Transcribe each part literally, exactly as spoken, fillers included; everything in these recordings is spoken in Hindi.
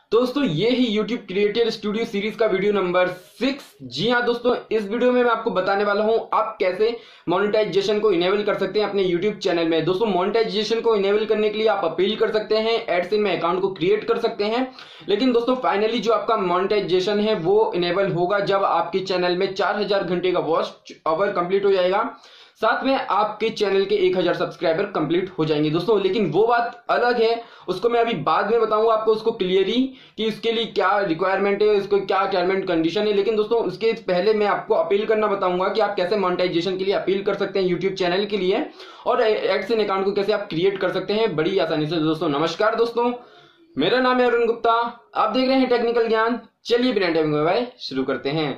दोस्तों ये ही YouTube क्रिएटर स्टूडियो सीरीज का वीडियो नंबर सिक्स। जी हाँ दोस्तों, इस वीडियो में मैं आपको बताने वाला हूँ आप कैसे मोनेटाइजेशन को इनेबल कर सकते हैं अपने YouTube चैनल में। दोस्तों मोनेटाइजेशन को इनेबल करने के लिए आप अपील कर सकते हैं, एडसेन में अकाउंट को क्रिएट कर सकते हैं। लेकिन दोस्तों फाइनली जो आपका मोनेटाइजेशन है वो इनेबल होगा जब आपके चैनल में चार हजार घंटे का वॉच आवर कंप्लीट हो जाएगा, साथ में आपके चैनल के एक हजार सब्सक्राइबर कंप्लीट हो जाएंगे दोस्तों। लेकिन वो बात अलग है, उसको मैं अभी बाद में बताऊंगा आपको उसको क्लियरली कि इसके लिए क्या रिक्वायरमेंट है, इसको क्या टर्म एंड कंडीशन है। लेकिन दोस्तों उसके पहले मैं आपको अपील करना बताऊंगा कि आप कैसे मोनेटाइजेशन के लिए अपील कर सकते हैं यूट्यूब चैनल के लिए, और एडसेन अकाउंट को कैसे आप क्रिएट कर सकते हैं बड़ी आसानी से। दोस्तों नमस्कार दोस्तों, मेरा नाम है अरुण गुप्ता, आप देख रहे हैं टेक्निकल ज्ञान। चलिए बिना टाइम गवाए शुरू करते हैं।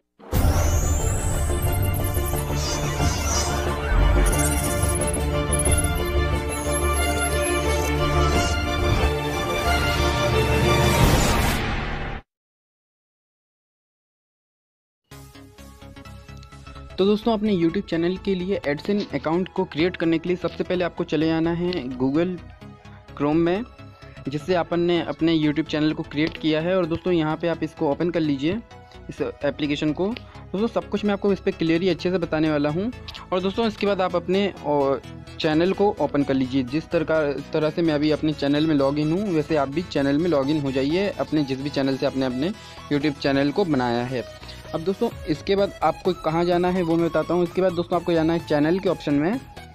तो दोस्तों अपने YouTube चैनल के लिए एडसेन अकाउंट को क्रिएट करने के लिए सबसे पहले आपको चले जाना है गूगल क्रोम में, जिससे अपन ने अपने YouTube चैनल को क्रिएट किया है। और दोस्तों यहाँ पे आप इसको ओपन कर लीजिए, इस एप्लीकेशन को। दोस्तों सब कुछ मैं आपको इस पर क्लियरली अच्छे से बताने वाला हूँ। और दोस्तों इसके बाद आप अपने चैनल को ओपन कर लीजिए। जिस तरह तरह से मैं अभी अपने चैनल में लॉगिन हूँ, वैसे आप भी चैनल में लॉगिन हो जाइए अपने जिस भी चैनल से आपने अपने यूट्यूब चैनल को बनाया है। अब दोस्तों इसके बाद आपको कहाँ जाना है वो मैं बताता हूँ। इसके बाद दोस्तों आपको जाना है चैनल के ऑप्शन में।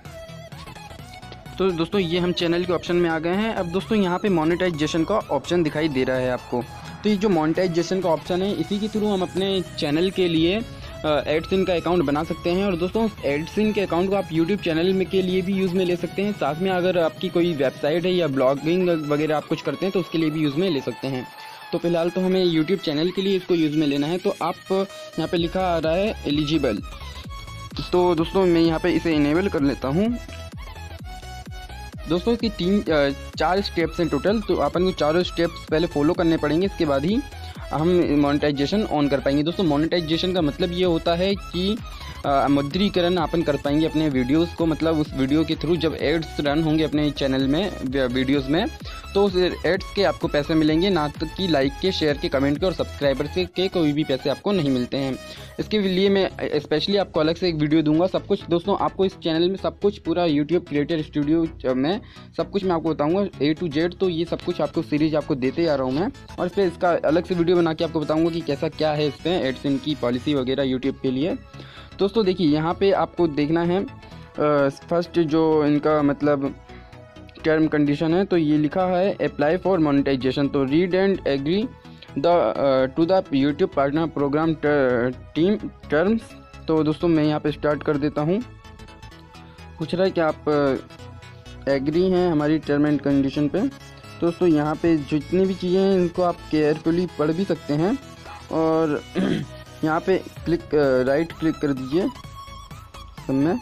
तो दोस्तों ये हम चैनल के ऑप्शन में आ गए हैं। अब दोस्तों यहाँ पे मोनेटाइजेशन का ऑप्शन दिखाई दे रहा है आपको। तो ये जो मोनेटाइजेशन का ऑप्शन है, इसी के थ्रू हम अपने चैनल के लिए एडसेन का अकाउंट बना सकते हैं। और दोस्तों एडसेन के अकाउंट को आप यूट्यूब चैनल में के लिए भी यूज़ में ले सकते हैं। साथ में अगर आपकी कोई वेबसाइट है या ब्लॉगिंग वगैरह आप कुछ करते हैं तो उसके लिए भी यूज़ में ले सकते हैं। तो फिलहाल तो हमें यूट्यूब चैनल के लिए इसको यूज़ में लेना है। तो आप यहाँ पे लिखा आ रहा है एलिजिबल, तो दोस्तों मैं यहाँ पे इसे इनेबल कर लेता हूँ। दोस्तों इसकी तीन चार स्टेप्स हैं टोटल, तो अपन को चारों स्टेप्स पहले फॉलो करने पड़ेंगे, इसके बाद ही हम मोनेटाइजेशन ऑन कर पाएंगे। दोस्तों मोनेटाइजेशन का मतलब ये होता है कि मुद्रीकरण अपन कर पाएंगे अपने वीडियोस को। मतलब उस वीडियो के थ्रू जब एड्स रन होंगे अपने चैनल में वीडियोस में, तो उस एड्स के आपको पैसे मिलेंगे, ना तो कि लाइक के, शेयर के, कमेंट के और सब्सक्राइबर से के कोई भी पैसे आपको नहीं मिलते हैं। इसके लिए मैं स्पेशली आपको अलग से एक वीडियो दूंगा। सब कुछ दोस्तों आपको इस चैनल में सब कुछ पूरा यूट्यूब क्रिएटर स्टूडियो में सब कुछ मैं आपको बताऊंगा ए टू जेड। तो ये सब कुछ आपको सीरीज आपको देते आ रहा हूँ मैं, और इस पर इसका अलग से वीडियो बना के आपको बताऊँगा कि कैसा क्या है इस पर एडसेन की पॉलिसी वगैरह यूट्यूब के लिए। दोस्तों देखिए यहाँ पे आपको देखना है फर्स्ट जो इनका मतलब टर्म कंडीशन है, तो ये लिखा है अप्लाई फॉर मोनेटाइजेशन। तो read and agree the to the YouTube partner program team terms. तो दोस्तों मैं यहाँ पे स्टार्ट कर देता हूँ। पूछ रहा है कि आप एग्री हैं हमारी टर्म एंड कंडीशन पे। दोस्तों यहाँ पे जितनी भी चीज़ें हैं इनको आप केयरफुली पढ़ भी सकते हैं। और यहाँ पे क्लिक राइट क्लिक कर दीजिए सब में।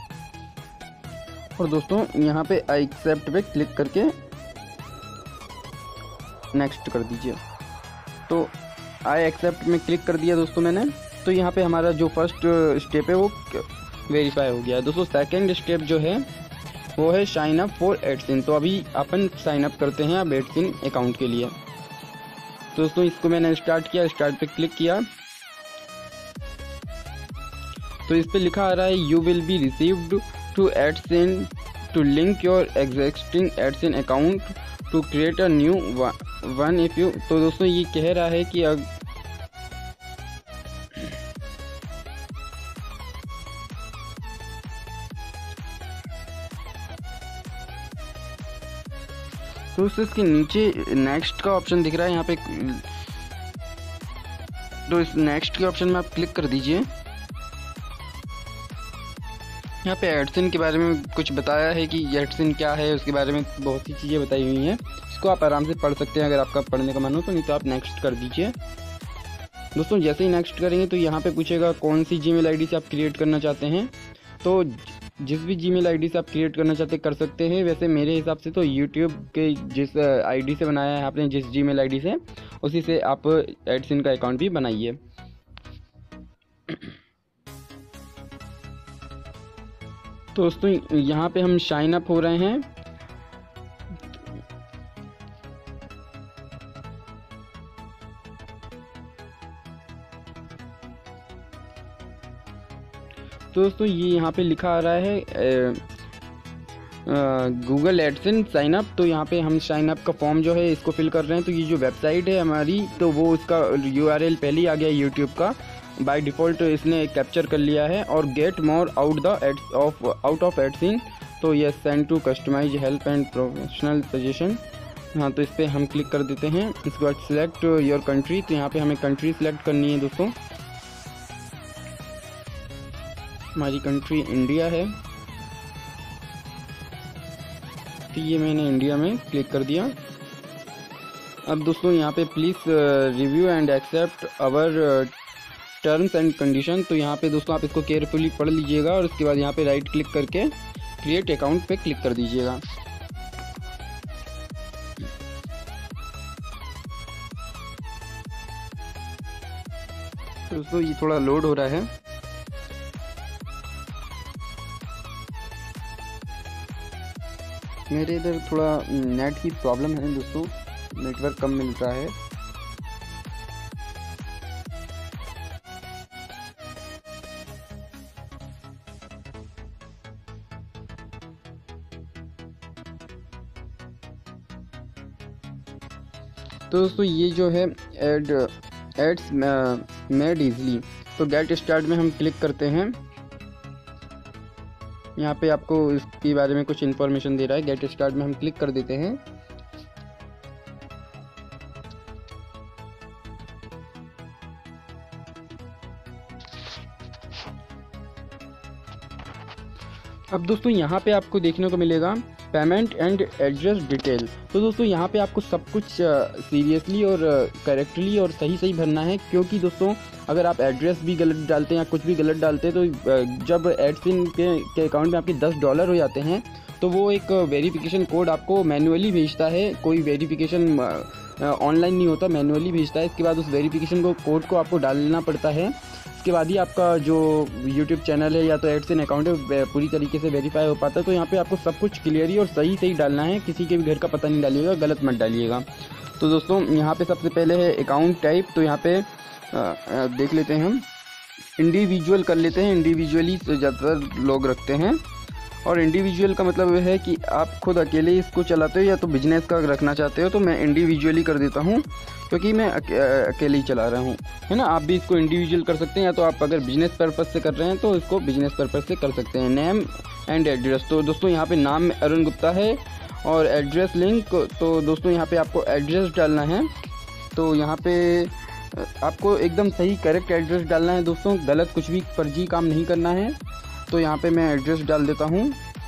और दोस्तों यहाँ पे आई एक्सेप्ट पे क्लिक करके नेक्स्ट कर दीजिए। तो आई एक्सेप्ट में क्लिक कर दिया दोस्तों मैंने। तो यहाँ पे हमारा जो फर्स्ट स्टेप है वो वेरीफाई हो गया है। दोस्तों सेकंड स्टेप जो है वो है साइन अप फॉर एडसेन। तो अभी अपन साइन अप करते हैं अब एडसेन अकाउंट के लिए। तो दोस्तों इसको मैंने स्टार्ट किया, स्टार्ट पे क्लिक किया, तो इस पे लिखा आ रहा है you will be received to AdSense to link your existing AdSense account to create a new one if you. तो दोस्तों ये कह रहा है कि अग तो इसके नीचे नेक्स्ट का ऑप्शन दिख रहा है यहाँ पे। तो इस नेक्स्ट के ऑप्शन में आप क्लिक कर दीजिए। यहाँ पे एडसेन के बारे में कुछ बताया है कि एडसेन क्या है, उसके बारे में बहुत सी चीज़ें बताई हुई हैं। इसको आप आराम से पढ़ सकते हैं अगर आपका पढ़ने का मन हो तो, नहीं तो आप नेक्स्ट कर दीजिए। दोस्तों जैसे ही नेक्स्ट करेंगे तो यहाँ पे पूछेगा कौन सी जीमेल आईडी से आप क्रिएट करना चाहते हैं। तो जिस भी जीमेल आईडी से आप क्रिएट करना चाहते कर सकते हैं। वैसे मेरे हिसाब से तो यूट्यूब के जिस आईडी से बनाया है आपने, जिस जीमेल आईडी से, उसी से आप एडसेन का अकाउंट भी बनाइए। तो दोस्तों यहाँ पे हम साइन अप हो रहे हैं। तो दोस्तों ये यहाँ पे लिखा आ रहा है गूगल एडसेंस साइन अप। तो यहाँ पे हम साइन अप का फॉर्म जो है इसको फिल कर रहे हैं। तो ये जो वेबसाइट है हमारी, तो वो उसका यू आर एल पहले ही आ गया यूट्यूब का, बाय डिफ़ॉल्ट इसने कैप्चर कर लिया है। और get more out the ads of out of AdSense, तो ये send to customize help and professional suggestion. हाँ, तो इस पर हम क्लिक कर देते हैं। इसके बाद सिलेक्ट योर कंट्री, तो यहाँ पे हमें कंट्री सिलेक्ट करनी है दोस्तों। हमारी कंट्री इंडिया है, तो ये मैंने इंडिया में क्लिक कर दिया। अब दोस्तों यहाँ पे please review and accept our terms and condition, तो यहाँ पे दोस्तों आप इसको केयरफुली पढ़ लीजिएगा और उसके बाद यहाँ पे राइट क्लिक करके क्रिएट अकाउंट पे क्लिक कर दीजिएगा। तो दोस्तों ये थोड़ा लोड हो रहा है। मेरे इधर थोड़ा नेट की प्रॉब्लम है दोस्तों, नेटवर्क कम मिल रहा है। तो दोस्तों ये जो है एड एड्स मेड इजली, तो गेट स्टार्ट में हम क्लिक करते हैं। यहाँ पे आपको इसके बारे में कुछ इन्फॉर्मेशन दे रहा है। गेट स्टार्ट में हम क्लिक कर देते हैं। अब दोस्तों यहाँ पे आपको देखने को मिलेगा पेमेंट एंड एड्रेस डिटेल। तो दोस्तों यहाँ पे आपको सब कुछ सीरियसली और करेक्टली और सही सही भरना है, क्योंकि दोस्तों अगर आप एड्रेस भी गलत डालते हैं या कुछ भी गलत डालते हैं तो जब एडसिन के, के अकाउंट में आपके दस डॉलर हो जाते हैं तो वो एक वेरिफिकेशन कोड आपको मैन्युअली भेजता है। कोई वेरिफिकेशन ऑनलाइन नहीं होता, मैन्युअली भेजता है। इसके बाद उस वेरिफिकेशन को कोड को आपको डालना पड़ता है। इसके बाद ही आपका जो यूट्यूब चैनल है या तो एडसेन अकाउंट है पूरी तरीके से वेरीफाई हो पाता है। तो यहाँ पे आपको सब कुछ क्लियरली और सही सही डालना है, किसी के भी घर का पता नहीं डालिएगा, गलत मत डालिएगा। तो दोस्तों यहाँ पे सबसे पहले है अकाउंट टाइप, तो यहाँ पे आ, आ, देख लेते हैं हम इंडिविजुअल कर लेते हैं। इंडिविजुअली ज़्यादातर लोग रखते हैं, और इंडिविजुअल का मतलब है कि आप खुद अकेले इसको चलाते हो या तो बिजनेस का रखना चाहते हो। तो मैं इंडिविजुअली कर देता हूँ क्योंकि मैं अकेले ही चला रहा हूँ, है ना। आप भी इसको इंडिविजुअल कर सकते हैं, या तो आप अगर बिजनेस पर्पज़ से कर रहे हैं तो इसको बिजनेस पर्पज़ से कर सकते हैं। नेम एंड एड्रेस, तो दोस्तों यहाँ पे नाम अरुण गुप्ता है और एड्रेस लिंक, तो दोस्तों यहाँ पे आपको एड्रेस डालना है। तो यहाँ पे आपको एकदम सही करेक्ट एड्रेस डालना है दोस्तों, गलत कुछ भी फर्जी काम नहीं करना है। तो यहाँ पे मैं एड्रेस डाल देता हूँ।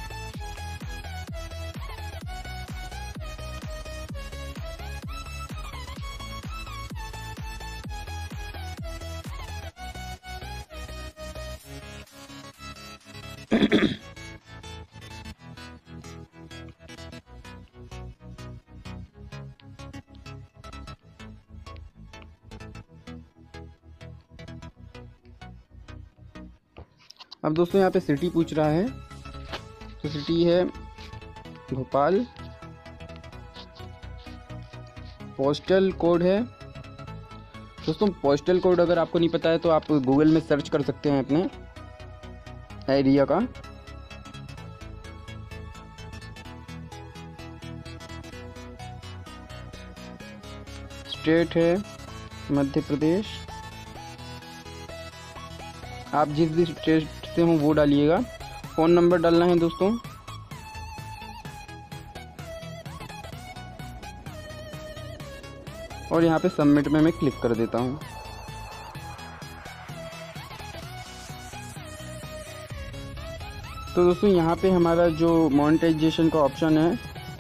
अब दोस्तों यहाँ पे सिटी पूछ रहा है, तो सिटी है भोपाल। पोस्टल कोड है दोस्तों, पोस्टल कोड अगर आपको नहीं पता है तो आप गूगल में सर्च कर सकते हैं अपने एरिया का। स्टेट है मध्य प्रदेश, आप जिस भी स्टेट से हो वो डालिएगा। फ़ोन नंबर डालना है दोस्तों, और यहाँ पे सबमिट में मैं क्लिक कर देता हूँ। तो दोस्तों यहाँ पे हमारा जो मोनेटाइजेशन का ऑप्शन है,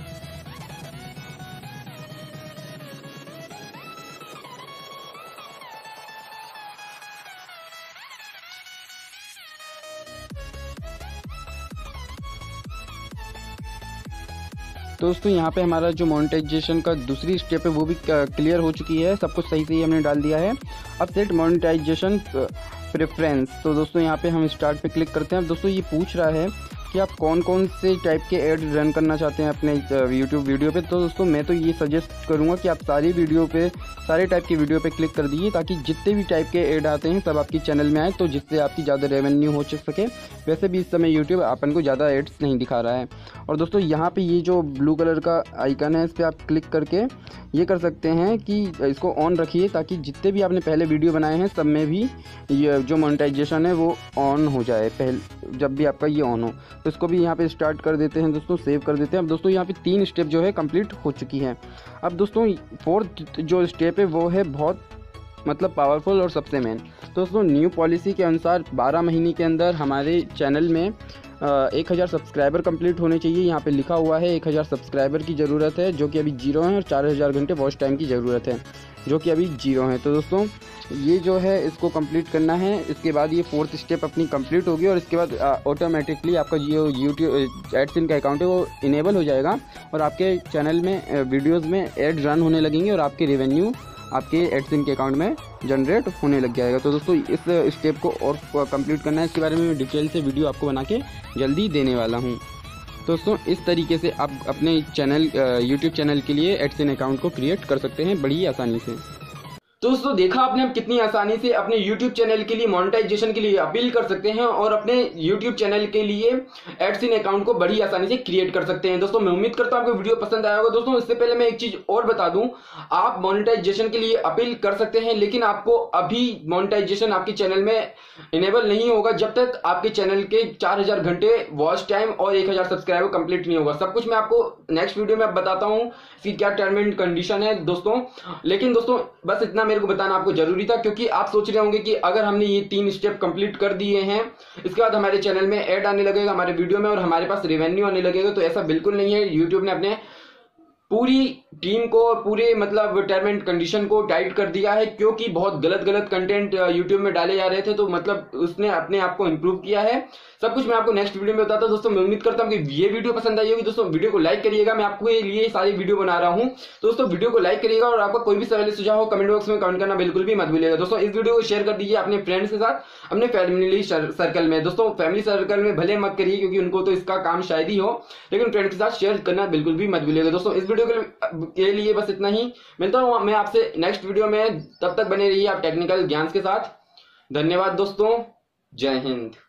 तो दोस्तों यहाँ पे हमारा जो मोनेटाइजेशन का दूसरी स्टेप है वो भी क्लियर हो चुकी है, सब कुछ सही सही हमने डाल दिया है। अब सेट मोनेटाइजेशन प्रेफरेंस, तो दोस्तों यहाँ पे हम स्टार्ट पे क्लिक करते हैं। अब दोस्तों ये पूछ रहा है कि आप कौन कौन से टाइप के ऐड रन करना चाहते हैं अपने यूट्यूब वीडियो पे। तो दोस्तों मैं तो ये सजेस्ट करूँगा कि आप सारी वीडियो पे सारे टाइप की वीडियो पे क्लिक कर दीजिए, ताकि जितने भी टाइप के ऐड आते हैं सब आपकी चैनल में आए, तो जिससे आपकी ज़्यादा रेवेन्यू हो सके। वैसे भी इस समय यूट्यूब अपन को ज़्यादा एड्स नहीं दिखा रहा है। और दोस्तों यहाँ पे ये जो ब्लू कलर का आइकन है इस पर आप क्लिक करके ये कर सकते हैं कि इसको ऑन रखिए, ताकि जितने भी आपने पहले वीडियो बनाए हैं सब में भी ये जो मोनेटाइजेशन है वो ऑन हो जाए, पहले जब भी आपका ये ऑन हो। तो इसको भी यहाँ पे स्टार्ट कर देते हैं दोस्तों, सेव कर देते हैं। अब दोस्तों यहाँ पे तीन स्टेप जो है कंप्लीट हो चुकी है। अब दोस्तों फोर्थ जो स्टेप है वो है बहुत मतलब पावरफुल और सबसे मेन। दोस्तों न्यू पॉलिसी के अनुसार बारह महीने के अंदर हमारे चैनल में एक हज़ार सब्सक्राइबर कंप्लीट होने चाहिए। यहाँ पे लिखा हुआ है एक हज़ार सब्सक्राइबर की ज़रूरत है, जो कि अभी जीरो है, और चार हज़ार घंटे वॉच टाइम की ज़रूरत है, जो कि अभी जीरो है। तो दोस्तों ये जो है इसको कंप्लीट करना है। इसके बाद ये फोर्थ स्टेप अपनी कंप्लीट होगी और इसके बाद ऑटोमेटिकली आपका जो यूट्यूब एडसिन का अकाउंट है वो इनेबल हो जाएगा और आपके चैनल में वीडियोज़ में एड रन होने लगेंगे और आपके रेवेन्यू आपके एडसिन के अकाउंट में जनरेट होने लग जाएगा। तो दोस्तों इस स्टेप को और कंप्लीट करना है, इसके बारे में मैं डिटेल से वीडियो आपको बना के जल्दी देने वाला हूँ। दोस्तों इस तरीके से आप अपने चैनल यूट्यूब चैनल के लिए एडसिन अकाउंट को क्रिएट कर सकते हैं बड़ी आसानी से। तो दोस्तों देखा आपने हम कितनी आसानी से अपने YouTube चैनल के लिए मोनेटाइजेशन के लिए अपील कर सकते हैं और अपने YouTube चैनल के लिए एडसिन अकाउंट को बड़ी आसानी से क्रिएट कर सकते हैं। दोस्तों मैं उम्मीद करता हूं आपको वीडियो पसंद आया होगा। दोस्तों इससे पहले मैं एक चीज और बता दूं, आप मोनेटाइजेशन के लिए अपील कर सकते हैं, लेकिन आपको अभी मोनेटाइजेशन आपके चैनल में इनेबल नहीं होगा जब तक आपके चैनल के चार हजार घंटे वॉच टाइम और एक हजार सब्सक्राइबर कंप्लीट नहीं होगा। सब कुछ मैं आपको नेक्स्ट वीडियो में बताता हूँ इसकी क्या टर्म एंड कंडीशन है दोस्तों। लेकिन दोस्तों बस इतना मेरे को बताना आपको जरूरी था, क्योंकि आप सोच रहे होंगे कि अगर हमने ये तीन स्टेप कंप्लीट कर दिए हैं इसके बाद हमारे चैनल में ऐड आने लगेगा हमारे वीडियो में और हमारे पास रेवेन्यू आने लगेगा। तो ऐसा बिल्कुल नहीं है। यूट्यूब ने अपने पूरी टीम को पूरे मतलब टर्म एंड कंडीशन को टाइट कर दिया है, क्योंकि बहुत गलत गलत कंटेंट यूट्यूब में डाले जा रहे थे। तो मतलब उसने अपने आप को इम्प्रूव किया है। सब कुछ मैं आपको नेक्स्ट वीडियो में बताता हूं। दोस्तों मैं उम्मीद करता हूं कि ये वीडियो पसंद आई होगी। दोस्तों वीडियो को लाइक करिएगा, मैं आपको लिए सारी वीडियो बना रहा हूं। तो दोस्तों वीडियो को लाइक करिएगा और आपका कोई भी सवाल सुझाव हो कमेंट बॉक्स में कमेंट करना बिल्कुल भी मत भूलिएगा। दोस्तों इस वीडियो को शेयर कर दीजिए अपने फ्रेंड्स के साथ, अपने फैमिली सर्कल में। दोस्तों फैमिली सर्कल में भले मत करिए क्योंकि उनको तो इसका काम शायद ही हो, लेकिन फ्रेंड्स के साथ शेयर करना बिल्कुल भी मत भूलिएगा। दोस्तों इस वीडियो के लिए बस इतना ही। मिलता हूं मैं आपसे नेक्स्ट वीडियो में, तब तक बने रहिए आप टेक्निकल ज्ञान के साथ। धन्यवाद दोस्तों, जय हिंद।